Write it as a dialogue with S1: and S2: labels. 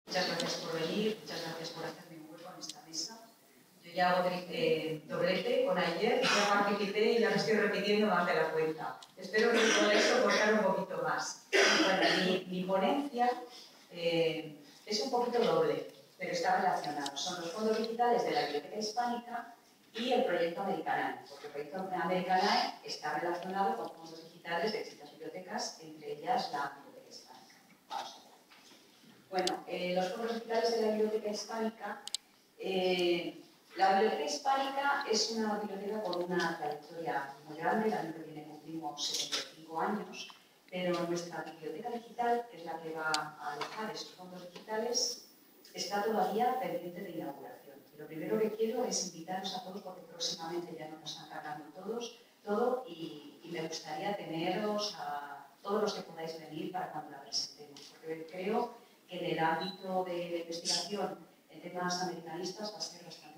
S1: Muchas gracias por venir, muchas gracias por hacerme un hueco en esta mesa. Yo ya hago doblete con ayer, ya participé y ya me estoy repitiendo más de la cuenta. Espero que podáis soportar un poquito más. Bueno, mi ponencia es un poquito doble, pero está relacionado. Son los fondos digitales de la Biblioteca Hispánica y el proyecto Americanae, porque el proyecto Americanae está relacionado con fondos digitales de distintas bibliotecas, entre ellas la Biblioteca Hispánica. Vamos a ver. Bueno, los fondos digitales de la Biblioteca Hispánica. La Biblioteca Hispánica es una biblioteca con una trayectoria muy grande, el año que viene cumplimos 75 años, pero nuestra biblioteca digital, que es la que va a alojar estos fondos digitales, está todavía pendiente de inauguración. Y lo primero que quiero es invitaros a todos, porque próximamente ya nos están cargando todo y me gustaría teneros a todos los que podáis venir para cuando la presentemos, porque creo que en el ámbito de investigación en temas americanistas va a ser bastante